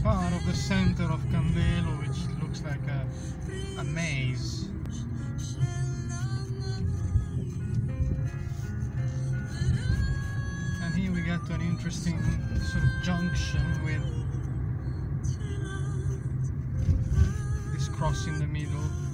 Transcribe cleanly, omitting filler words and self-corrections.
part of the center of Candelo, which looks like a maze. And here we get to an interesting sort of junction with this cross in the middle.